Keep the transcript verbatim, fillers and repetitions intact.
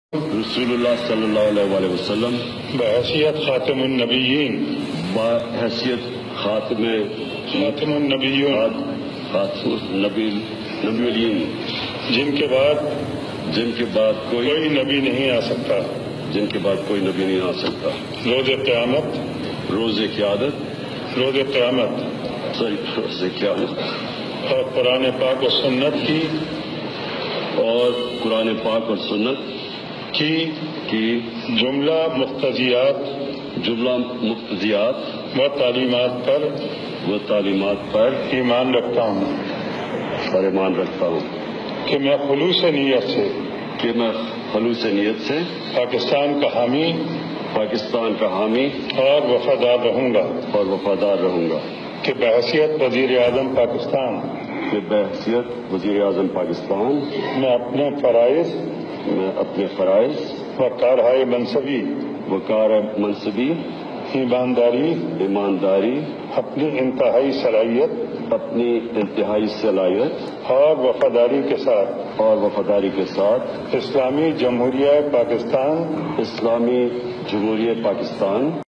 रसूलुल्लाह सल्लल्लाहु अलैहि वसल्लम बहैसियत खातिमुन नबिय्यीन बहैसियत खातिम खातिमुन नबिय्यीन खातिमुन नबी नबीयीन जिनके बाद जिनके बाद कोई कोई नबी नहीं आ सकता जिनके बाद कोई नबी नहीं आ सकता रोज़े क़यामत रोज़े क़यामत रोज़े क़यामत सही रोज़े क़यामत और कुरान पाक और सुन्नत की और कुरान पाक और सुन्नत की की जुमला मुख्तजियात जुमला मुख्तजियात व तालीमात पर व तालीमात पर ईमान रखता हूँ पर ईमान रखता हूँ कि मैं खुलूस नीयत से कि मैं खलूस नीयत से पाकिस्तान का हामी पाकिस्तान का हामी और वफादार रहूँगा और वफादार रहूँगा कि बहैसियत वज़ीर आज़म पाकिस्तान कि बहैसियत वज़ीर आज़म पाकिस्तान मैं अपने फ़राइज़ मैं अपने फ़राइज़ व कारहाय मनसबी व कार मनसबी ईमानदारी ईमानदारी अपनी इंतहाई सलाहियत अपनी इंतहाई सलाहियत और वफादारी के साथ और वफादारी के साथ इस्लामी जमहूरिया पाकिस्तान इस्लामी जमहूरियत पाकिस्तान